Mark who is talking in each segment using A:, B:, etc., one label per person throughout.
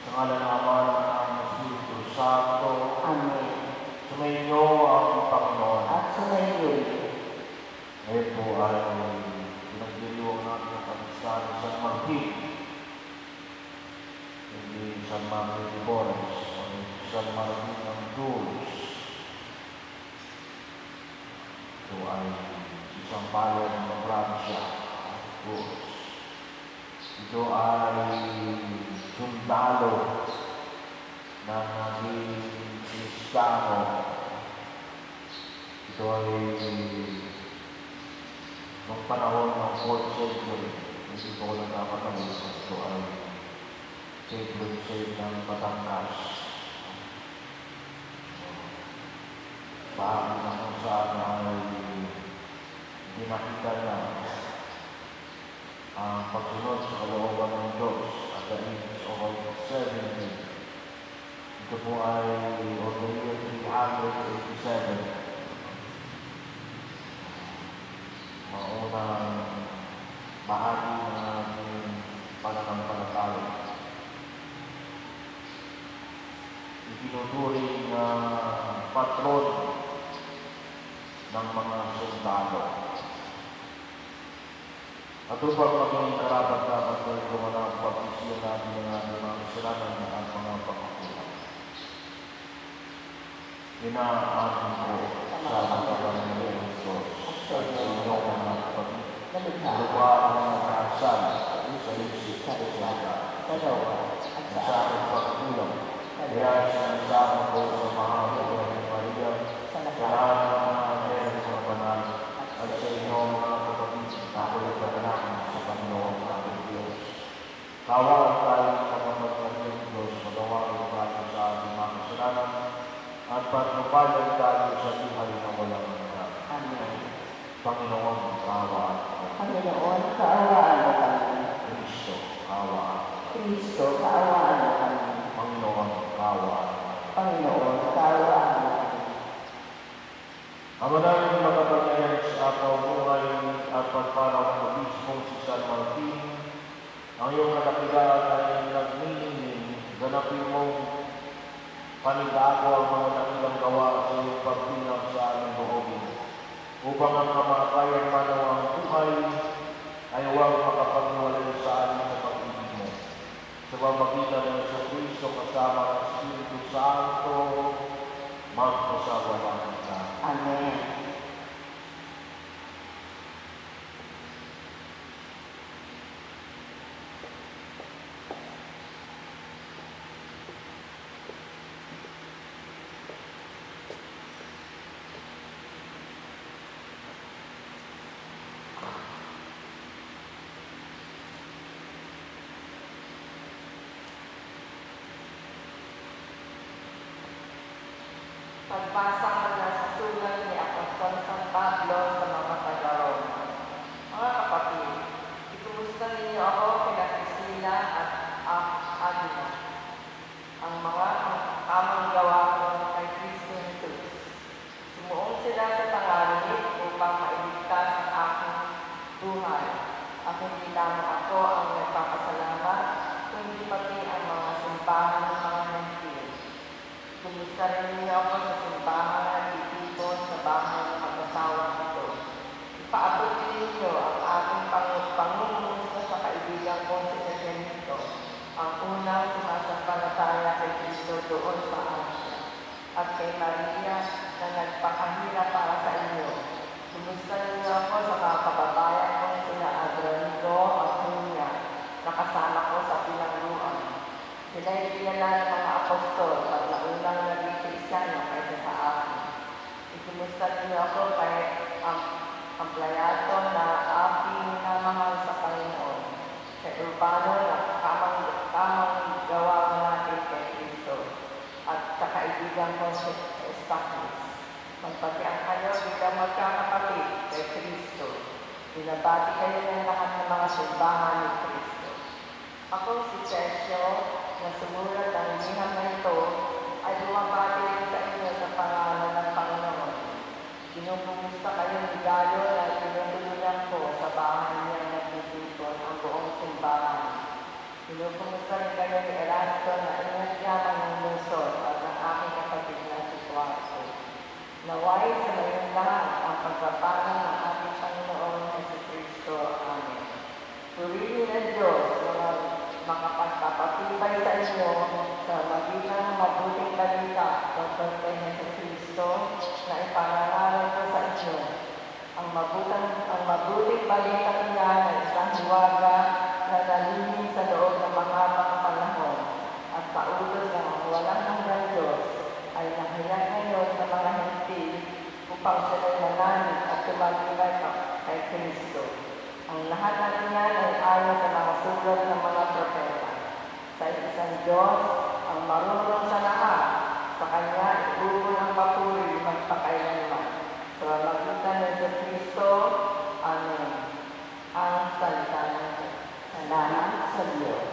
A: Sa ngalan ng Ama ng Espiritu Santo.
B: Amen.
A: Sumainyo ang Panginoon.
B: At sumainyo.
A: Ngayon po ay pinagdiriwang natin ang pagkistan ng San Martin. Hindi San Martin de Porres, San Martin ng Tours. Ito ay isang bayan ng Pransya, Tours. Ito ay sundalo na naging Kristiyano. Ito ay noong panahon ng 4th century. Hindi ko nagkakatalis. Ito ay century ng Batangas. Bahagi na kung saan ay dinakita na ang pagsunod sa kalooban ng Diyos at the age of 70. Ito po ay on the year 387. Maunang bahagi ng ating pananampalataya. Itinuturing na patron ng mga sundalo. At upang maging karapat-dapat na gumanap pag-isya natin ng ating mga kasalanan at mga pagkakulang. Inaamin ko sa pagkakulang ng Diyos at sa inyong mga kapatid. Lupa ang mga kasal sa isip sa isaga at sa aking pagkulang. Kaya sinasama ko sa mahal ng Maria sa lahat ng mga anghel sa banal at sa inyong mga kapatid na ako'y padalangin sa Panginoon ating Diyos. Kawaan tayo ng pagkamatid ng Diyos, magawain tayo sa ating mga kasalanan at pagpapalan tayo sa buhay na walang hanggan.
B: Amen.
A: Panginoon, kaawaan mo.
B: Panginoon, kaawaan mo kami.
A: Kristo, kaawaan mo.
B: Kristo, kaawaan mo kami.
A: Panginoon, kaawaan mo.
B: Panginoon, kaawaan mo kami.
A: Ama namin makapangyarihan sa apaw buhay at pagpanaw ng mismong si San Martin, ang iyong kadakilaan ay nagniningning, ganapin mong panibago ang mga nakilang gawa sa iyong pagtinag sa aming loobin, upang ang kamakayang manawang buhay ay huwag makapagwalay sa amin sa pag-ibig mo. Sa pamagitan ng Jesucristo kasama ng Espiritu Santo, magpasawalan ka.
B: Amen.
C: Pagbasa mula sa sulat ni Apostol San Pablo sa mga taga-Roma. Mga kapatid, itumusta ninyo ako kina Priscilla at Aquila, ang mga tamang gawa ko kay Kristo Jesus. Sumuong sila sa tangalit upang mailigtas ang aking buhay. At hindi lamang ako ang nagpapasalamat, kundi pati ang mga simbahan ng mga Hentil. Kumusta rin niyo ako sa simbahan at itipon sa bahay ng mag-asawang ito. Ipaabot din ninyo ang ating pangungumusta sa kaibigan ko si Jessie, ang unang sumasampalataya kay Kristo doon sa Asia, at kay Maria na nagpakahirap para sa inyo. Kumusta niyo ako sa mga kababayan kong sina Adriano at Julia, na kasama ko sa pinangluan. Sila'y kilala ng mga apostol at naunang naging Kristiyano kaysa sa akin. Ikumusta niyo ako kay Ampliato na aking minamahal sa Panginoon, kay Urbano na tamang gawa natin kay Kristo, at sa kaibigan ko si Estakis. Magpatiang kayo bilang magkakapatid kay Kristo. Binabati kayo ng lahat ng mga simbahan ni Kristo. Ako si Jessie, na sumulat ang liham na ito, ay bumabati rin sa inyo sa pangalan ng Panginoon. Kinukumusta kayo ni Gayo na tinutulunan ko sa bahay niya na nagtutulong ang buong simbahan. Pinupumusta rin kayo ni Erasto na ingat yaman ng lungsod at ng aking kapatid na si Tuarso. Naway sa mayong lahat ang pagpapala ng ating Panginoon Jesucristo. Amen. Purihin ang Diyos na makapagpapatibay sa inyo sa magitan ng mabuting balita tungkol kay Jesucristo na ipangaral ko sa inyo. Ang mabuting balita niya na isang hiwaga na nalihim sa loob ng mahabang panahon at sa utos ng walang hanggang Diyos ay nahayag ngayon sa mga hentil upang sila'y manalig at tumagibay kay Kristo. Ang lahat ng iyan ay ayon sa mga sulat ng mga propeta. Sa isang Diyos ang marunong sa lahat, sa Kanya ibubul ang papuri magpakailanman. Sa magitan ng Kristo, Amen. Ang salita ng Diyos. Salamat sa Diyos.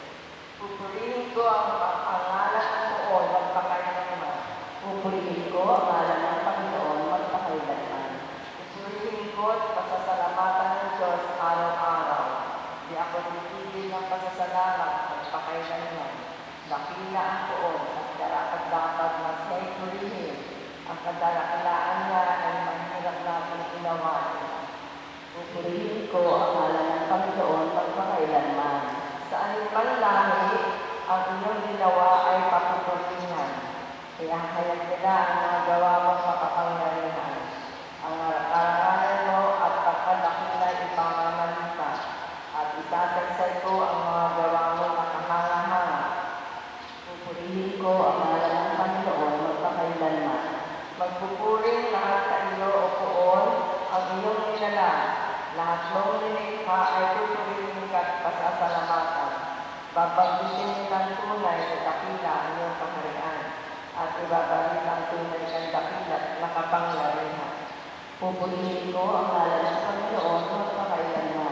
C: Pupurihin ko ang ngalan ng Poon magpakailanman.
B: Pupurihin ko ang ngalan ng Panginoon magpakailanman.
C: Pupurihin ko at pasasalamatan ng Diyos araw-araw. Di ako titigil ng pasasalamat magpakailanman. Dakila ang Poon at dapat na siya'y purihin. Ang kadalakilaan niya ay mahirap natin ginawain.
B: Pupurihin ko ang ngalan ng Panginoon magpakailanman.
C: Sa anumang lahi, ang inyong ginawa ay papupurihan. Kaya hayag nila ang mga gawa mong makapangyarihan. Ang karangalan mo at pagkadakila ipamamalita. At isasaysay ko ang mga gawa mo nakahanga-hanga.
B: Pupurihin ko ang ngalan ng Panginoon magpakailanman.
C: Magpupuring lahat sa iyo, O Poon, ang iyong nilalang. Lahat mong nilikha ay pupurihin ka at pasasalamatan. Babanggitin nilang tunay na dakila ang iyong kaharian at ibabalik ang tunay kang dakila at nakapangyarihan.
B: Pupurihin ko ang ngalan ng Panginoon magpakailanman.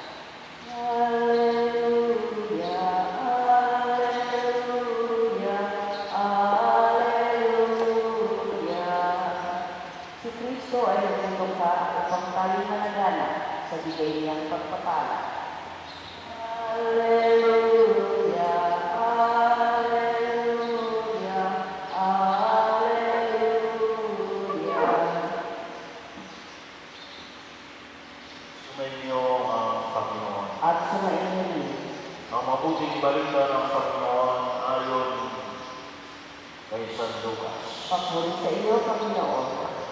B: Alleluia, alleluia, alleluia. Si Kristo ay nagtutungha upang tayo managana sa bigay niyang pagpapala. Alleluia, alleluia, alleluia.
A: Sumainyo ang Panginoon.
B: At sumainyo rin.
A: Ang mabuting balita ng Panginoon ayon kay San Lucas.
B: Papuri sa iyo, Panginoon.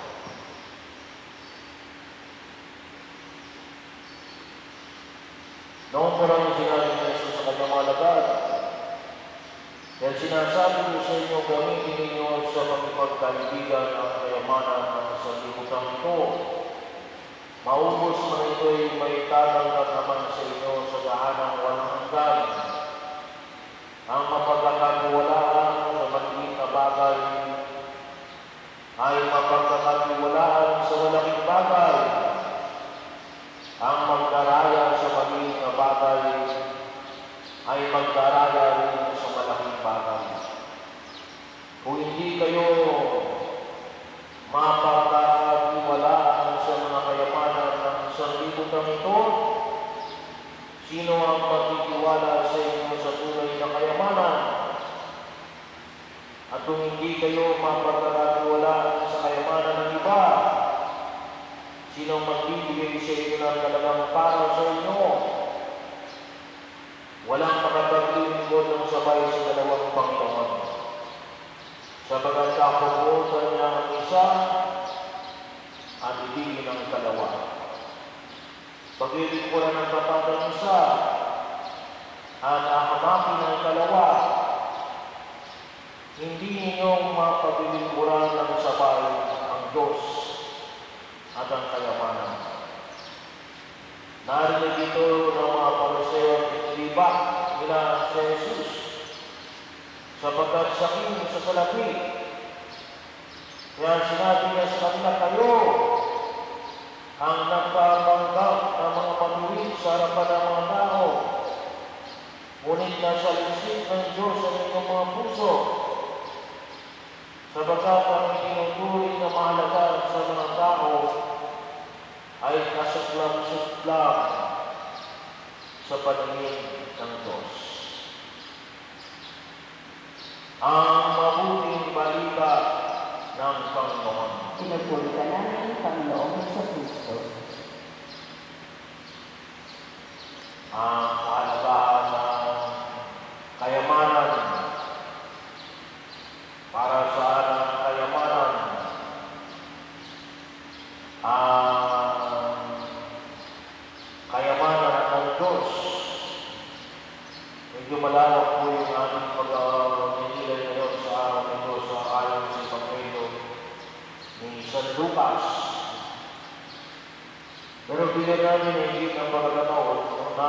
A: Noong parang sinabi ni Jesus sa kanyang mga alagad, kaya sinasabi ko sa inyo, gamitin ninyo sa pagkaibigan ang kayamanan ng sanlibutan ito. Maubos man ito'y may tatanggap naman sa inyo sa dahanang walang hanggan. Ang mapagkakatiwalaan sa maliit na bagay ay mapagkakatiwalaan sa malaking bagay. Ang magdaraya sa maliit na bagay ay magdaraya rin sa malaking bagay. Kung hindi kayo mapagkakatiwalaan sa mga kayamanan ng sanlibutan ito, sino ang magtitiwala sa inyo sa tunay na kayamanan? At kung hindi kayo mapagkakatiwalaan sa kayamanan ng iba, sino magbibigay sa inyo ng talagang para sa inyo? Walang makapaglilingkod ng sabay sa dalawang Panginoon. Sabagat kapuputan niya ang isa at ibigin ang dalawa. Paglilingkuran ng tapat ng isa at ahamakin ang dalawa, hindi ninyong mapaglilingkuran ng sabay ang Diyos at ang kayamanan. Narinig ito ng mga Pariseo at iba nila si Jesus sapagkat saking sa salapi. Kaya sinabi niya sa kanila, kayo ang nagpapanggap ng mga patuwid sa harapan ng mga tao. Ngunit nasa lisik ng Diyos ang inyong mga puso sapagkat ang tinuturing na mahalaga sa mga tao ay kasuklam-suklam sa paningin ng Diyos. ang mabuting balita ng Panginoon.
B: Pinupuri ka namin, Panginoong Jesucristo.
A: Ang kahalagahan ng kayamanan, para saan ang kayamanan, ang kayamanan ng Diyos. Medyo malawak po yung ating pag-nilay ngayon sa araw ng Diyos sa ayon sa Panginoon ni San Lucas. Pero bigyan namin ang higit ng pagkakataon na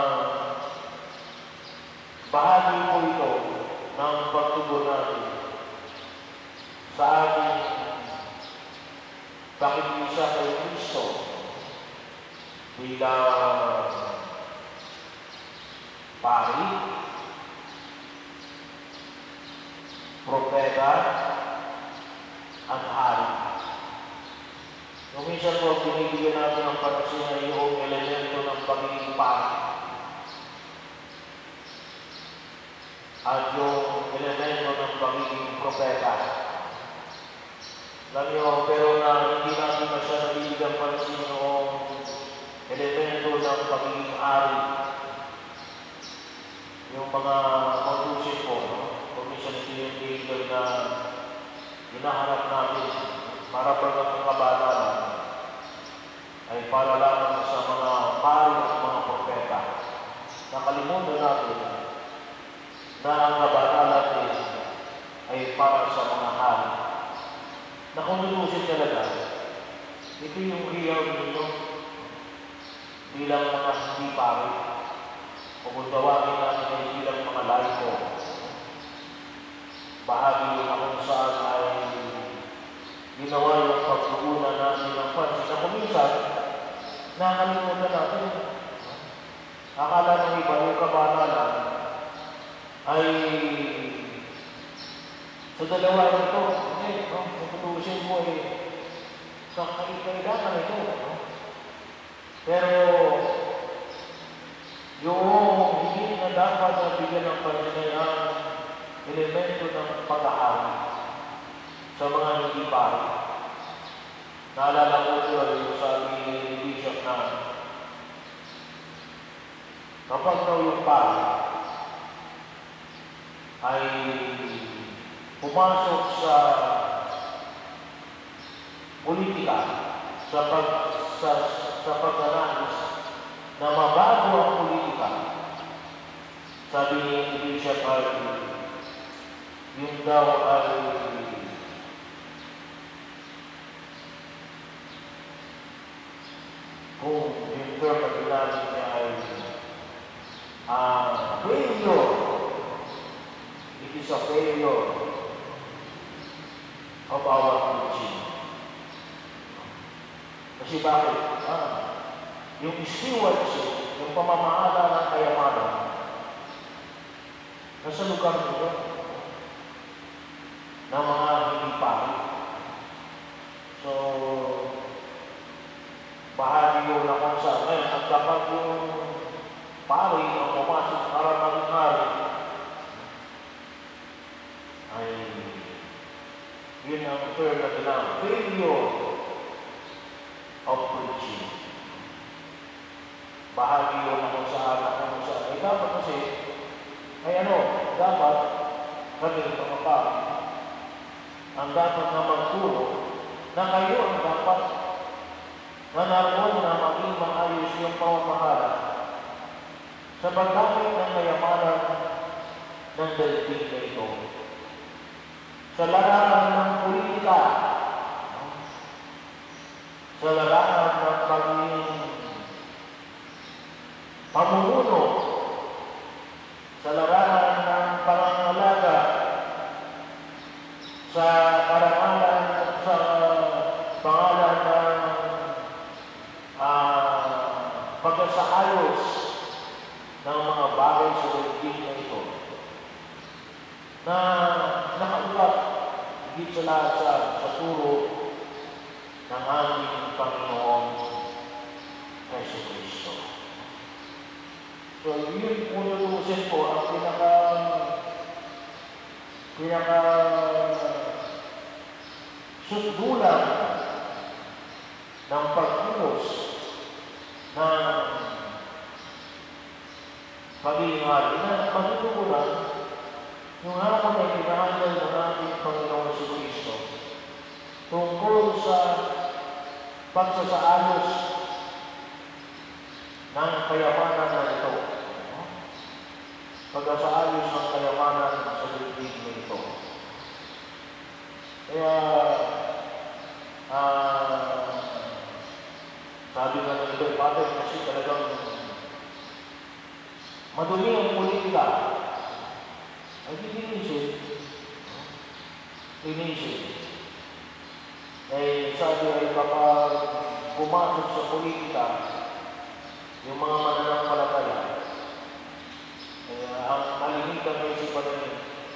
A: bahagi po ito ng pagtugon natin sa ating pakikisa kay Kristo bilang pari, propeta, at hari. Kung minsan po, binibigyan natin ang pansin na yung elemento ng pagiging pari at yung elemento ng pagiging propeta. Alam niyo, pero na hindi natin masyadong nabibigyan pansin yung elemento ng pagiging hari. Yung mga conducive po, kung minsan ito yung legal na hinahanap natin para pagkakang kabanalan ay para lamang sa mga pari at mga propeta. Nakalimutan natin na ang kabanalan din ay para sa mga hari. Na conducive talaga, ito yung real ninyo bilang mga hindi pari. Kung tawagin natin ay bilang mga laiko, bahagi yung kung saan ay ginawa yung pagtugunan natin ng pansin. Na kung minsan, nakalimutan natin. Akala ng iba yung kabanalan ay sa dalawa ito, kung tutusin mo kailangan ito. Pero yung higit na dapat na bigyan ng pansin ang elemento ng paghahari sa mga hindi pari. Naalala ko ito yung sabi ni Bishop na kapag daw yung pari ay pumasok sa politika, sa pagdanais na mabago ang politika, sabi ni Bishop yung daw ay kung yung term na ginamit niya ay failure. It is a failure of our preaching. Kasi bakit? Yung stewardship, yung pamamahala ng kayamanan, nasa lugar nito ng mga hindi pari. So, bahagi yun na kung saan. Ngayon, at kapag yung pari ang pumasok para maging hari, ay yun ang term na ginamit. Failure of preaching. Bahagi yun na kung saan. Ay dapat kasi, dapat kami mga pari ang dapat na magturo na kayo ang dapat na naroon na maging maayos yung pamamahala sa paggamit ng kayamanan ng daigdig na ito. Sa larangan ng politika, sa larangan ng pagiging pamumuno, sa larangan ng pangangalaga, sa karangalan, sa pangalan ng pagkasaayos ng mga bagay sa daigdig na ito na nakaulat higit sa lahat sa turo ng ating Panginoong Jesucristo. So, yun unutusin po ang sutdulang ng pagkilos ng pagiging hari na matutugunan yung hamon ay pinahandal ng ating Panginoong Jesucristo tungkol sa pagsasaalos ng kayamanan na ito. Pagsasaayos ng kayamanan sa daigdig na ito. Kaya, sabi nga ng ito, Father, kasi talagang madumi ang politika. Ay, inisip. Eh, sabi ay kapag pumasok sa politika, yung mga mananampalataya, ang malinitan ng isipan nila,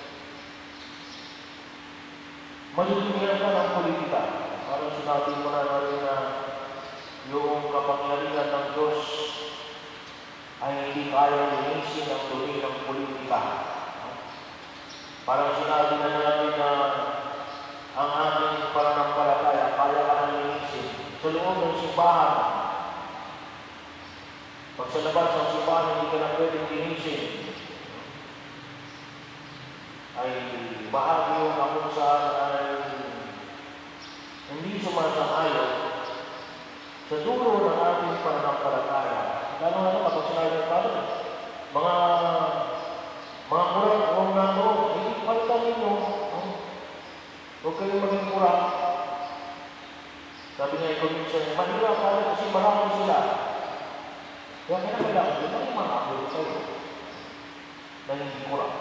A: malilihan ka ng politika. Parang sinabi mo na rin na yung kapangyarihan ng Diyos ay hindi kaya linisin ang dumi ng politika. Parang sinabi na natin na ang ating pananampalataya kaya ka nang linisin sa loob ng simbahan. Pag sa labas ng simbahan, hindi ka na pwedeng linisin. Ay bahagi yung kung saan ay hindi sumasang-ayon sa dulo ng ating pananampalataya. Lalo na kapag sinabi ng Padre, mga kurang huwag na ito, hindi palitan ninyo. Huwag kayong maging kurang. Sabi nga ikaw minsan, mahirap tayo kasi marami sila. Kaya kailangan yun ay manapos sa'yo na hindi kurang.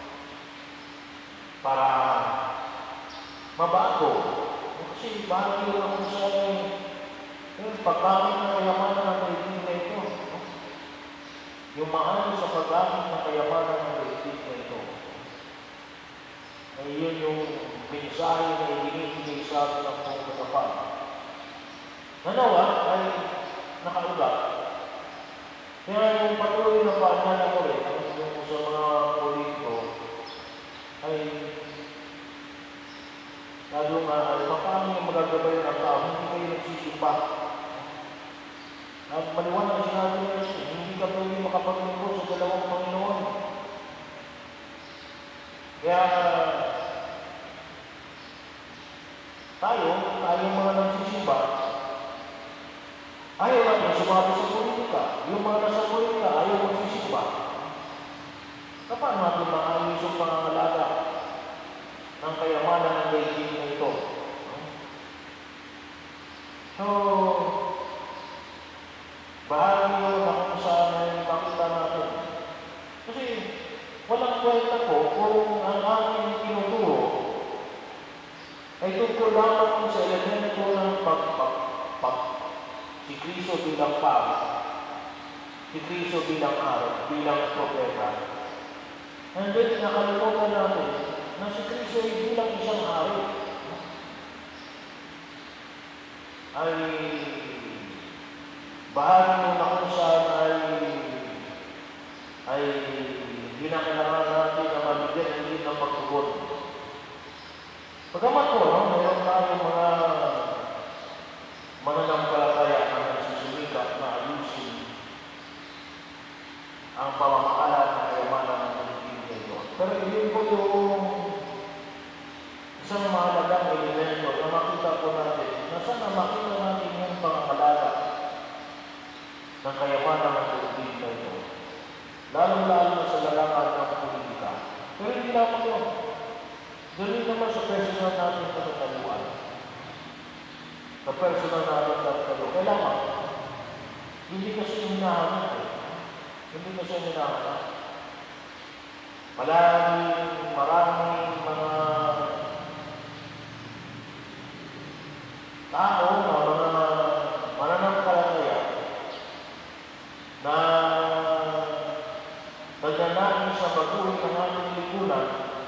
A: Para mabago. Kasi bahagi yun ako sa paggamit ng kayamanan ng daigdig na ito. Yung maano sa paggamit ng kayamanan ng daigdig na ito. Ay yun yung mensahe na ibinibigay sa atin ng pagkakapal. Nanawa ay nakaugat. Kaya yung patuloy na paanyana ko rin, yung sa mga politiko, ay lalo nga, paano yung magagabay ng tao, hindi kayo nagsisimba. At maliwanag na sinabi niya, hindi ka pwede makapaglingkod sa dalawang Panginoon. Kaya tayo mga nagsisimba, ayaw natin sumabi sa politika. Yung mga nasa politika, ayaw magsisimba. Paano natin maayos yung pangangalaga ng kayamanan ng daigdig na ito? So, bahagi yun na kung saan ay makita natin. Kasi, walang kwenta po kung ang aking tinuturo ay tungkol lamang sa elemento ng si Kristo bilang pari, si Kristo bilang araw, bilang propeta. And then, nakalimutan natin na si Kristo ay bilang isang hari. Ay bahagi mo na kung saan ay ginakailangan natin na mabigyan ng hindi ng pagtugon. Pagkamat po, mayroon tayo mga mananampalataya na nagsusumikap na ayusin ang pamamahala ng kayamanan ng daigdig na ito. Pero yun po yung isang mahalagang elemento na makita po natin na sana makita natin yung pangangalaga ng kayamanan ng daigdig na ito. Lalong-lalo na sa larangan ng politika. Pero hindi lamang yun. Doon naman sa personal natin pagkataluan. Sa personal natin pagkataluan. Kailangan, hindi kasi yung hinahanap eh. Hindi kasi yung hinahanap. Maraming mga tao na mga mananampalataya na nagnanais sa pagbuhay ng ating lipunan,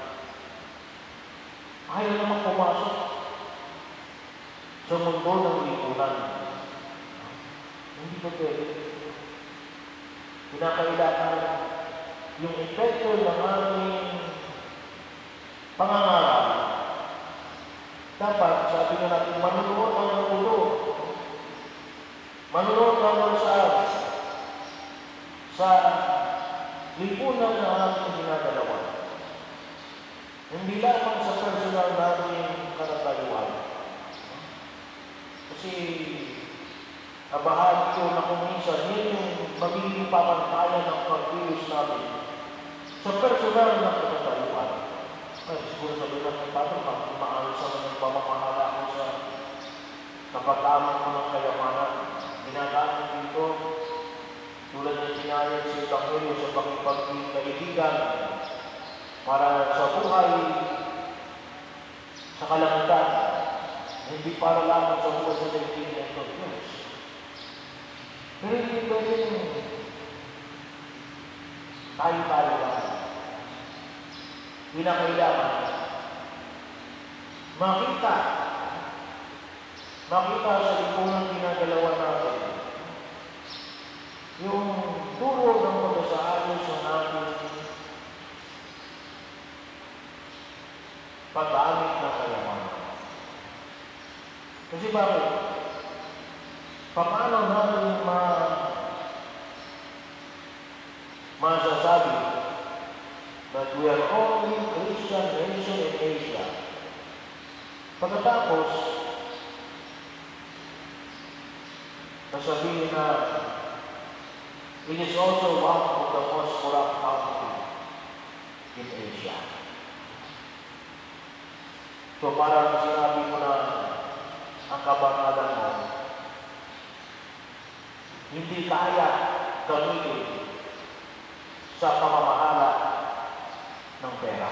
A: ayaw naman pumasok sa mundo ng lipunan. Hindi ko pwede. Kinakailangan yung epekto ng ating pangalan lipunan na ating ginagalawan. Hindi lamang sa personal nating karatayuan. Kasi nabahagi ko na kung minsan yun yung magiging pamantayan ng pag-ius natin sa personal na karatayuan. Ay, siguro sabi lang ng tatang, maayos naman yung pamamahala ko sa pagkaman ko ng kayamanan. Ginagamit dito, tulad ng sinayad sa Ebanghelyo sa pakipagkaibigan para sa buhay sa kalangitan, hindi para lamang sa buhay sa daigdig na ito. Yes. Pero hindi pwede tayo lang. Pinakailangan makita sa lipunang ginagalawan natin yung turo ng pag-asaayos ng ating pag-aamit ng kayamanan. Kasi bakit? Paano natin masasabi that we are only Christian nation in Asia? Pagkatapos, sasabihin na it is also one of the most corrupt countries in Asia. So parang sinabi mo na ang kabangalan mo, hindi kaya gamitin sa pamamahala ng pera.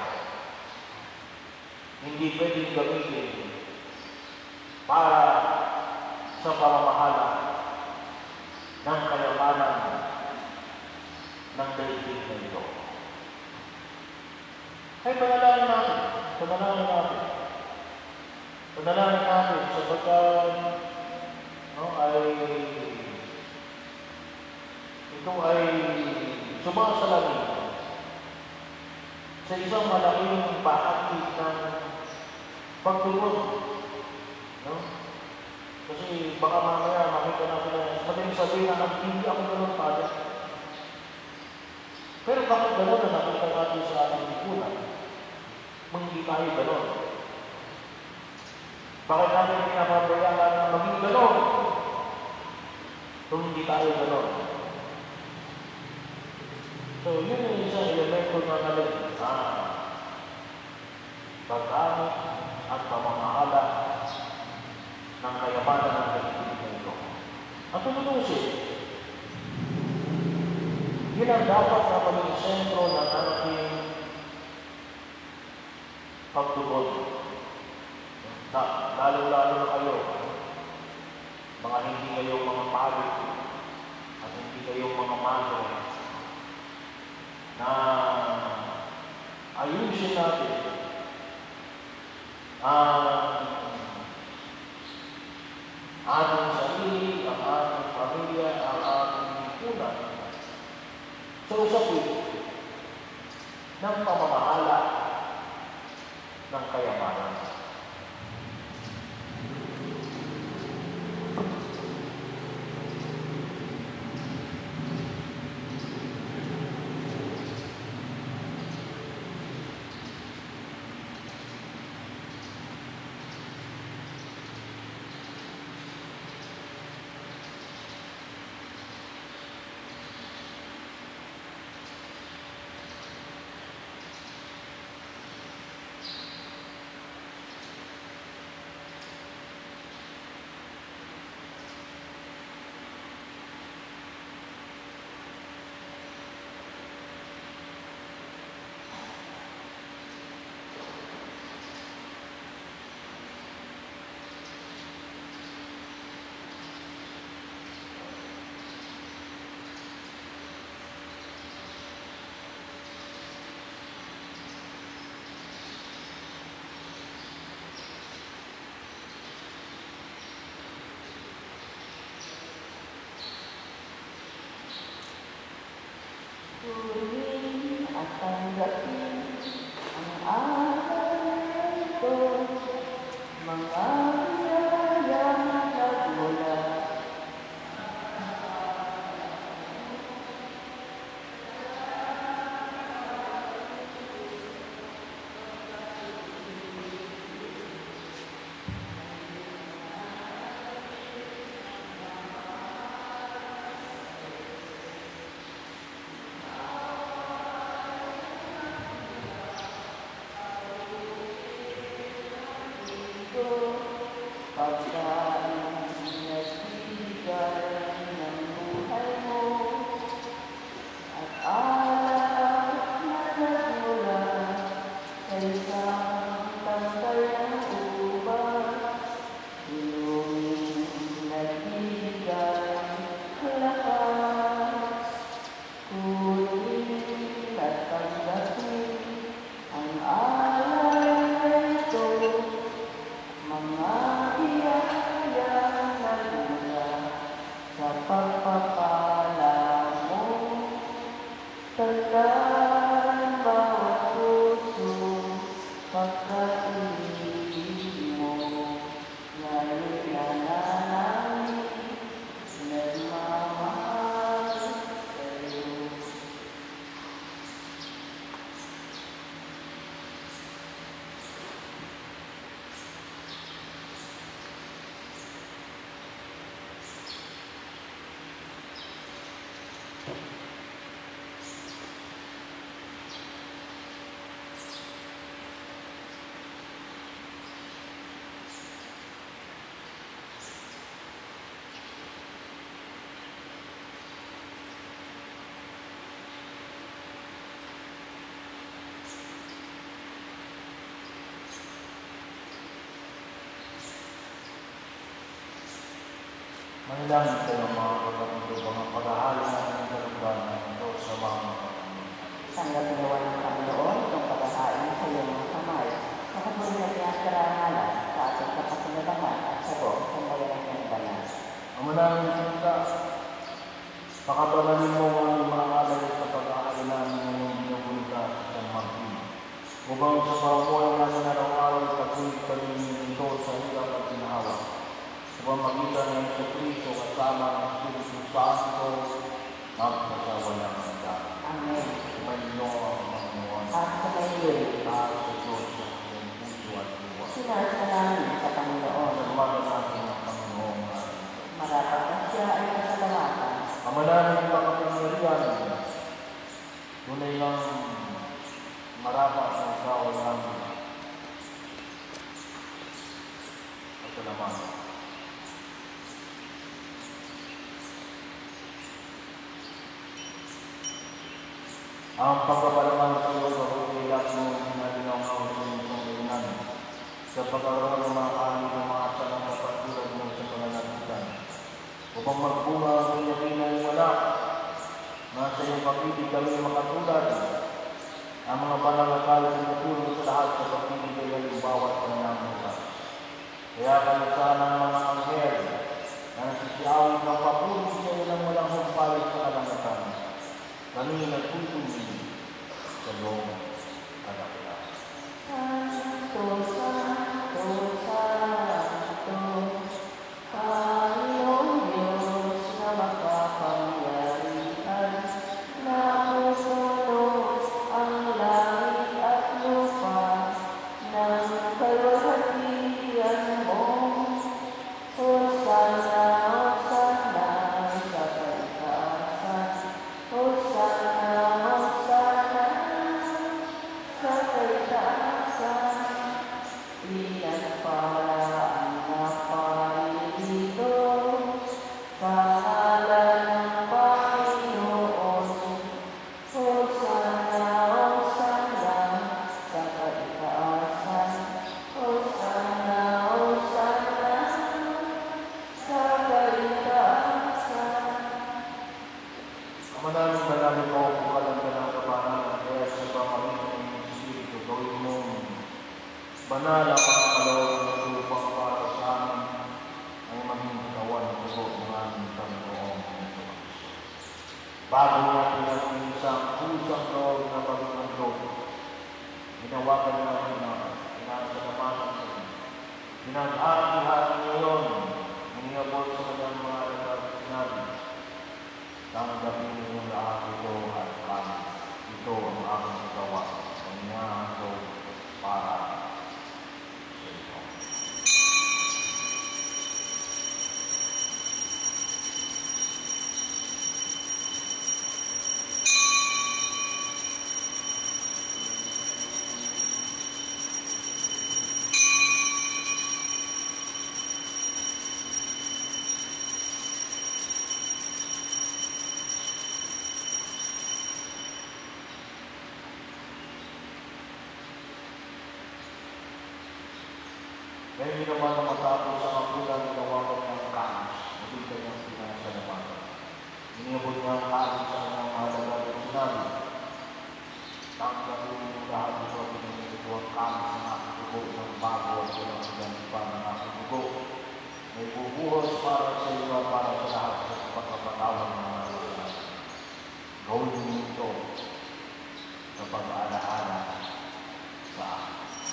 A: Hindi pwedeng gamitin para sa pamamahala ng kayamanan ng daigdig na ito. Ay, panalangin natin. Panalangin natin sapagkat ito ay sumasalamin sa isang malaking bahagi ng pagtulog. No? Kasi baka mamaya makita natin na madaling sabihin na hindi ako ganun pala. Pero bakit ganun na nakita natin sa ating lipunan? Hindi tayo ganun. Bakit natin pinapabayaan na maging ganun kung hindi tayo ganun? So, yun yung isang elemento na naligtaan. Paggamit at pamamahala ng kayamanan ng daigdig na ito. At tulutusin, yun ang dapat na maging sentro ng ating pagtugod. Lalo-lalo na kayo, mga hindi kayong mga palit at hindi kayong mga mano, na ayusin natin ang ating sarili, ang ating pamilya, ang ating lipunan sa usapin ng pamamahala ng kayamanan.
B: pagkain nagbibigay ng buhay mo, at alak na nagmula sa isang tangkay ng ubas, iyong nagbibigay lakas. Kunin at tanggapin ang alay na ito, mga biyaya na mula sa pagpapala mo. Tandaan bawat puso pagkaibig mo, ngayon na namin nagmamahal sa'yo.
A: Manalangin kayo mga kapatid, mga pag-ahali natin ng kalugdan ito sa mga kapatid.
B: Tanggapin nawa ng Panginoon itong paghahain sa iyong mga kamay, nakapulong na niyang karangalan sa ating kapasinabangan at sabog sa bayan ng banal.
A: Ang manalangin kita, pakapanalin mo ang mga alay sa pag-ahali namin ngayong binubulita sa isang Martin. Upang sa pamumuhay namin araw-araw patuloy kalinin ito sa hirap at pinahawa. Upang makita ng Kristo kasama ng Espiritu Santo magpasawalang hanggan.
B: Amen.
A: Sumainyo ang Panginoon
B: At sa ngayon,
A: at sa Diyos sa iyong puso at buwan.
B: sinasa namin sa Panginoon.
A: Nagmagan natin ang Panginoon at
B: Marapat na siya ay kasalamatan.
A: ang manalangin ng kapangyarihan, tunay lang marapat na ikaw ay namin. At salamat. Ang pagpapalaman sa iyo sa pagkailan mo ginaginaw ng ulit ng kainan sa pagkaroon ng mga kahit ng mga tanong na pagtulad mo sa pananagitan upang magbunga ang pinyakin na wala na sa iyong pag-ibig kami makatulad ang mga panangakal na tutulong sa lahat sa pag-ibig ay yung bawat pananagitan. Kaya kayo sana ng mga anghel na nasisiyawin ng papulong sa iyo ng walang humpay sa kalangatan. Kami nagtutuloy sa iyong kalakita.
B: Santo, Santo, Santo, Panginoong Diyos na makapangyarihan, napupuno ang langit at lupa ng kalwalhatian mo. Hosana, Hosana sa kaitaasan. Hosana, Hosana sa kaitaasan. Pinagpala ang napailito sa ngalan ng Panginoon. Hosana, Hosana sa kaitaasan. Hosana, Hosana sa kaitaasan.
A: Ang manalangin na namin ko kung alam ka ng kapanan kaya sa pamamagitan ng Espiritu gawin mong banal ang pagkakaloob ng lupang para sa amin ay maging katawan ng puso ng aming Panginoon. Bago natin ang isang pusang loob na bagong loob, ginawagan natin na pinasalamatan natin. Pinag-aarihati ngayon, nangingabot sa kanyang mga sinabi. Tanggapin niyo lahat ito at kami. Ito ang aking gawa. Kanya ito para sa ito. Ngayon hindi naman na matapos ang apulang ginawagan ng kanis, maging kanyang pinasalamat. Inibot niya ang kanis sa kanyang mahalaga at sinabi, tanggapin niyo lahat ito at pinagigito ang kanis ng aking dugo ng bago at walang pa ng aking dugo. May bubuhos para sa iyo at para sa lahat sa pagkapatawag ng mga kasalanan. Gawin niyo ito sa pag-aalaala sa akin.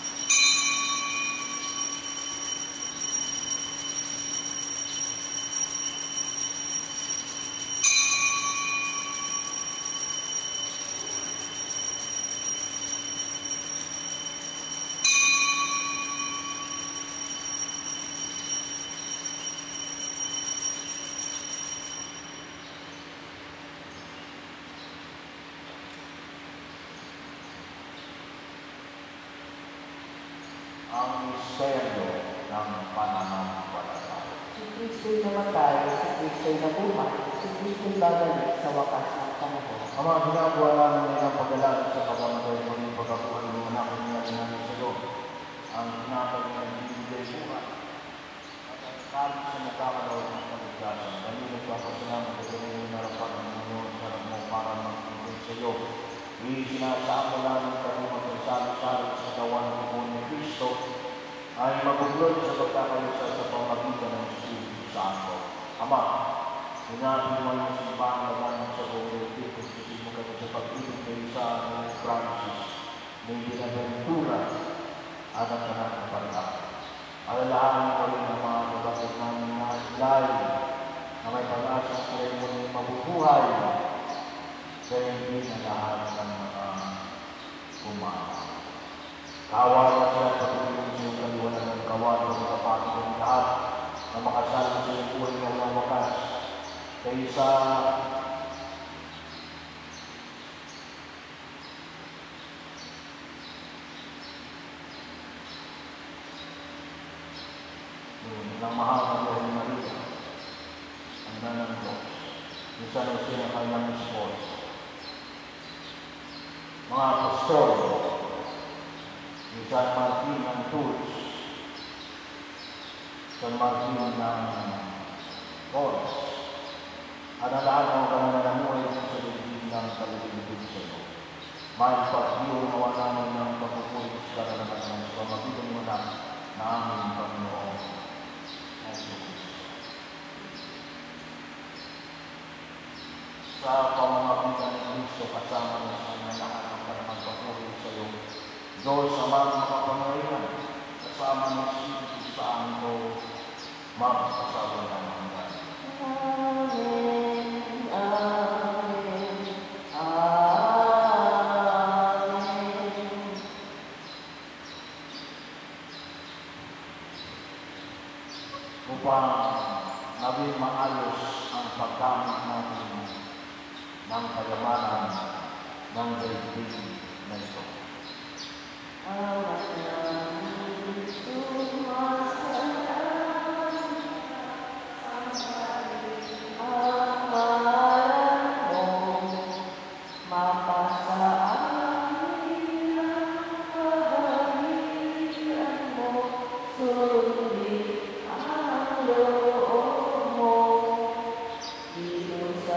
A: Ang misteryo ng pananampalataya.
B: Si Kristo'y namatay, si Kristo'y nabuhay, si Kristo'y babalik sa wakas ng panahon.
A: Ama, ginagawa namin ng pag-alala sa pagkamatay mo rin pagkabuhay ng anak niya namin sa iyo. Ang tinapay niya nagbibigay buhay. At ang kalit sa nakakalaw ng kaligtasan. Dahil nagpapasalamat at ganyan narapan ng Panginoon sa harap mo para magpipin sa iyo. Isinasama namin kami magsasalit-salit sa katawan ng buhay ni Kristo ay maguguloy sa pagkakayusa sa pamagitan ng Espiritu Santo. Ama, sinabi mo yung simbahan na lang sa buhay dito kasi mo kami sa pag-ibig kayo sa aming Francis, may binaventura at ang kanang kapatid. Alalahanin ko rin ang mga kapatid namin na hilay na may pag-asa sila mo rin mabubuhay kaya hindi na lahat ng mga kumama. Kawalan siya pag-ibig sa iyong kaliwanan ng kawalan ng kapatid ng lahat na makasama sa iyong buhay ng walang wakas. Kaysa ng mahal na buhay ng Maria, ang nanang Diyos, isa na siya ng kanyang esposo. Mga apostol, ni San Martin ng Tours, San Martin ng Tours, at ang lahat ng kananamuhay sa liligid ng kalibig sa iyo. May pag-iyon nawa namin ng pagpupulis ka na naman sa pamagitan mo na aming Panginoon. Sa pamamagitan ng Kristo kasama ng mga lahat ng kanamang pagpupulis sa iyo, Diyos sa mga makapangyarihan, kasama ng Espiritu sa amin magpasawa ng mga.
B: Amen, amen, amen.
A: Upang naging maayos ang paggamit natin ng kayamanan ng daigdig na ito.
B: Awat namin sumasalang ang ngalan mo, mapasa amin ang kaharian mo, sundin ang loob mo, dito sa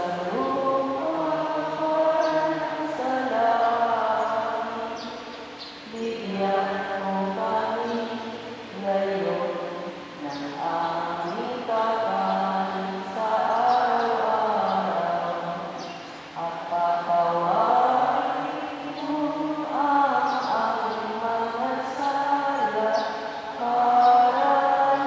B: lupahan sa langit. Bigyan mo kami ngayon ng aming kakanin sa araw-araw at patawarin mo ang aming mga sala para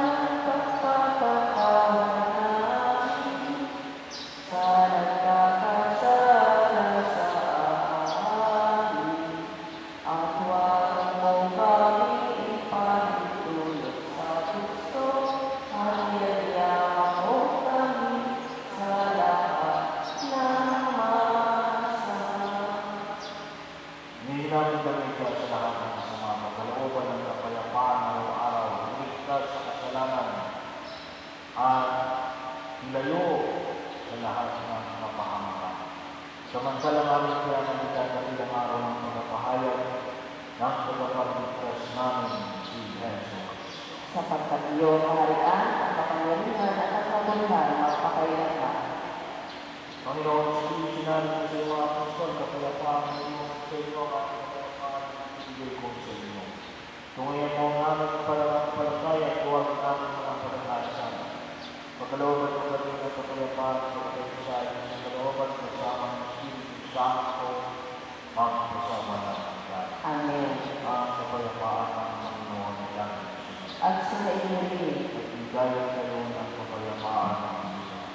B: nagpapatawad namin sa nagkakasala sa amin. At huwag mo kami ipahintulot sa gusto, at yayaman mo kami sa lahat ng masama.
A: Hinihinapin kami ka sa lahat ng masama, magkalooban ng kapayapaan araw-araw, iligtas sa kasalanan, at ilayo sa lahat ng kapahamakan. Samantalang aming kaya nalitan na ilang araw ng pagpapahayag ng pagpapaligtas namin si Jessie.
B: sapagkat iyong kaharian, ang kapangyarihan at ang kabutihan magpakailanman.
A: Panginoon, sinabi mo sa iyo mga apostol, kapayapaan mo sa iyo ang aking kapayapaan at ibigay ko sa inyo. Tungayan mo ang aming palataya at huwag namin mga palataya. Pagkalooban mo kami ng kapayapaan sa kapayapaan sa kalooban kasama ng Espiritu Santo magkasama namin.
B: Amen.
A: Ang kapayapaan ng Panginoon ay namin.
B: At sa inyo rin,
A: At bigayan kayo ng kapayapaan ng Panginoon.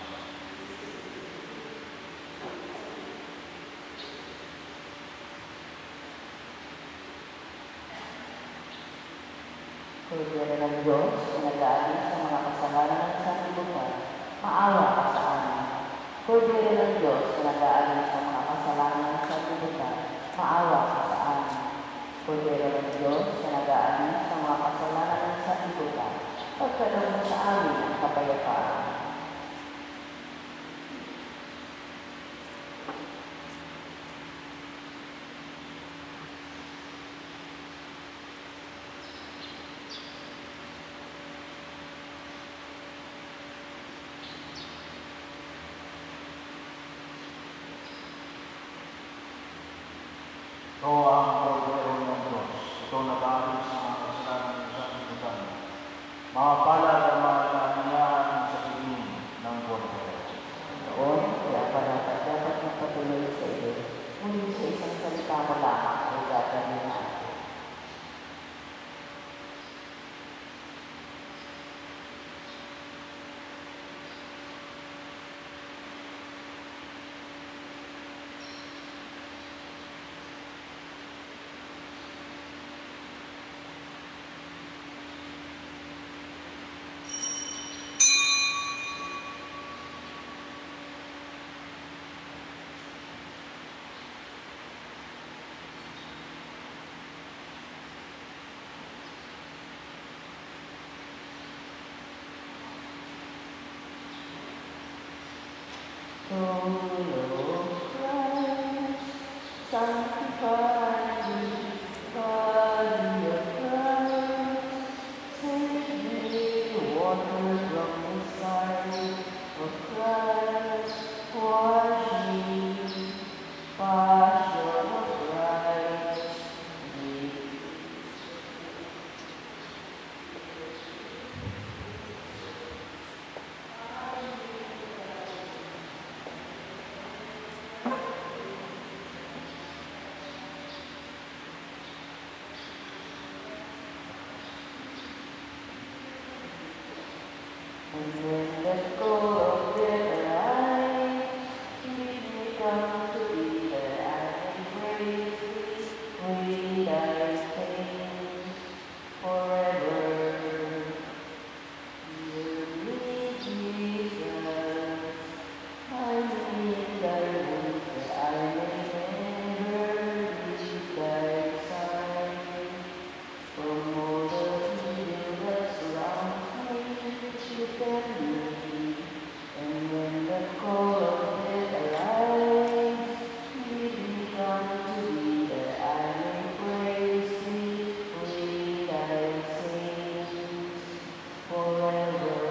B: Kordero ng Diyos, na nag-aalis sa mga kasalanan ng sanlibutan, maawa ka sa amin. Kordero ng Diyos, na nag-aalis sa mga kasalanan ng sanlibutan, maawa ka sa amin. Kordero ng Diyos, na nag-aalis sa mga kasalanan ng sanlibutan, pagkaloob mo sa amin ang kapayapaan.
A: Ito ang kordero ng Diyos. Ito nag-aalis sa mga kasalanan ng sanlibutan. Mapalad ang mga inaaniyahan sa piling ng kordero.
B: Noon, kaya pala dapat magpatuloy sa iyo, ngunit sa isang salita mo lamang ay gagawin natin. Sanctify me, body of Christ, save me, water from the side of Christ, wash me, passion of Christ, and when the goal of their eyes, lead me come to thee, that I may praise thee, with thy saints forever. Hear me, Jesus, I need thy wounds, that I may never leave thy side. From all the evil that surrounds me, defend me, and when the call of death arrives, lead me come to thee, that I may praise thee with thy saints forever.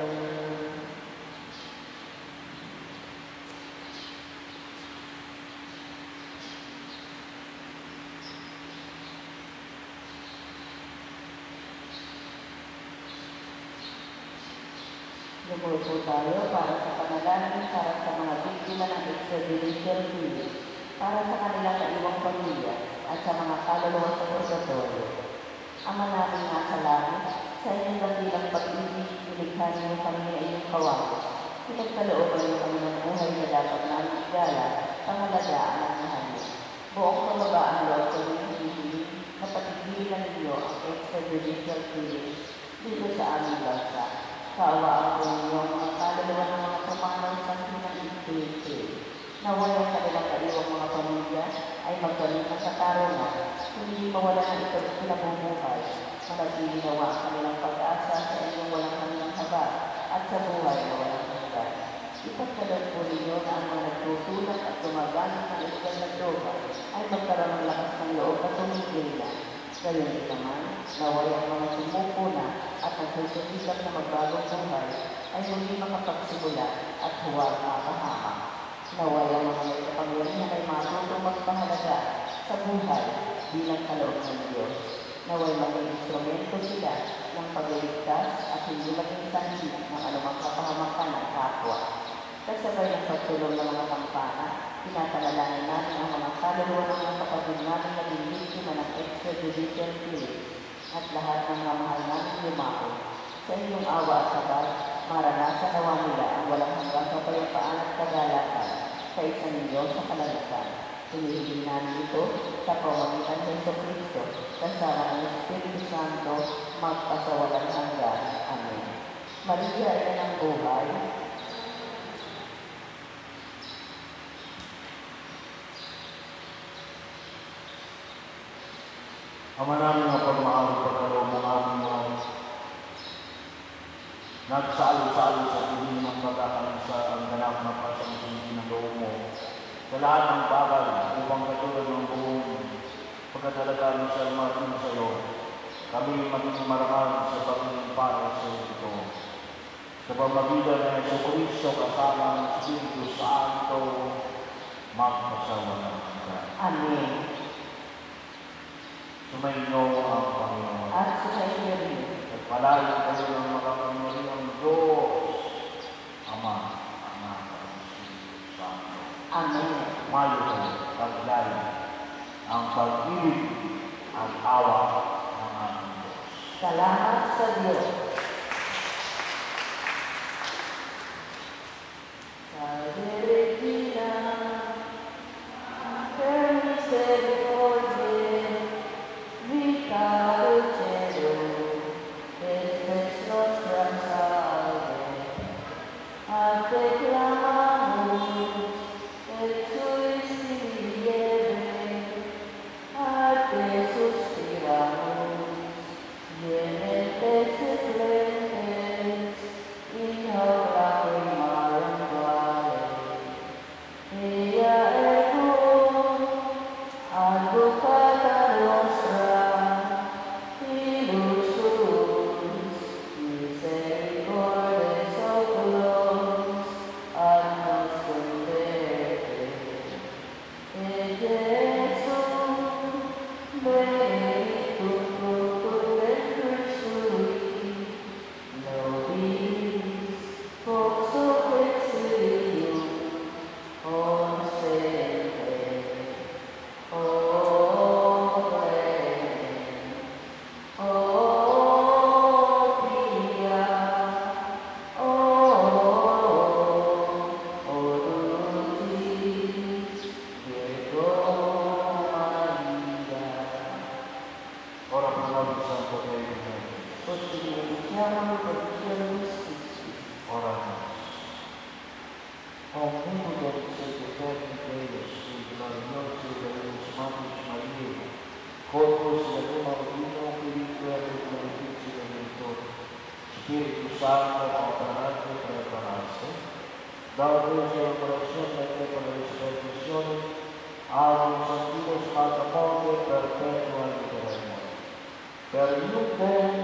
B: Lumuhod po tayo para sa panalangin, para sa mga biktima ng extrajudicial killing, para sa kanilang naiwang pamilya, at sa mga kaluluwa sa purgatorio. Ama namin nasa langit, sa inyong dakilang pag-ibig, nilikha niyo kami na inyong kawan. Pinagkalooban niyo kami ng buhay na dapat namin igala, pangalagaan at mahalin. Buong kababaan loob kami hinihiling na patigilan ninyo ang extrajudicial killing dito sa aming bansa. Kaawaan po ninyo ang mga kaluluwa ng mga pumanaw sa hinang itintin. Naway ang kanilang kaiwang mga pamilya ay magdamit na sa tarungan, hindi mawala ng ito sa pinabubuhay. Manatili nawa ang kanilang pag-asa sa inyong walang hanggang haba at sa buhay na walang hanggan. Ipagkaloob po ninyo na ang mga nagtutulak at gumagamit ng isang na droga ay magkaroon ng lakas ng loob at tumigil na. Gayon din naman, naway ang mga sumuko na at nagsususikap na magbagong buhay ay hindi makapagsimula at huwag makahamak. Naway ang mga may kapangyarihan ay matutong magpahalaga sa buhay bilang kaloob ng Diyos. Naway maging instrumento sila ng pagliligtas at hindi maging sanhi ng anumang kapahamakan ng kapwa. Kasabay ng pagtulong ng mga kampana, tinatalalanan namin ang mga kaluluwa ng mga kapatid namin na biktima ng extrajudicial killings at lahat ng mga mahal namin yumao. Sa inyong awa at sabat, maranasan nawa nila ang walang hanggang kapayapaan at kagalakan sa isang Diyos sa kalalakan. Hinihiling namin ito sa pamamagitan ng Jesucristo, kasama ng Espiritu Santo, magpasawalang hanggan. Amen. Maria, ina ng buhay,
A: Ama namin ang pagmahal at pagkaloob ng aming mga nagsalo-salo sa piling ng pagkakalisa ang ganap na pasamsingin ng loob mo sa lahat ng bagay upang katulad ng buong pagkatalaga ng San Martin sa iyo. Kami maging marangal sa pagiging para sa ito. Sa pamagitan ng Jesucristo kasama ng Espiritu Santo, magpasawalang hanggan.
B: Amen.
A: Sumainyo ang Panginoon.
B: At sumainyo rin.
A: Palayan kayo ng makapangyarihang Diyos, Ama, Anak, at Espiritu Santo.
B: Amen.
A: Mayo kayo, paglayan ang pag-ibig at awa ng aming Diyos.
B: Salamat sa Diyos. Salve Regina, per misericordiae, vita dulcedo, et spes nostra salve. A te clamamus, et suis tibi lieve, a te suspiramus, gementes et plentes, in hoc lacrimarum vale. Ea ego, advocata nostra, ilus tuus, misericordes oculos, ad nos converte. Et Jesum, benedictum fructus ventris sui, nobis vox exilium, on semper, o clemens, o pia, o dulcis, Virgo Maria.
A: Ora pro nobis Sancto Dei Domini,
B: Ut benedictiamur petitionem Christi.
A: ora nobis. O mundo Deus eterno Deus, glorioso Deus, Matus Maria, corpus et anima divino, Filii et benedictio Redentor, Spiritu Santo, operante preparaste, daos la oración de te con la dispersión, ad los antiguos matamonte perpetua liberemos. Per iutem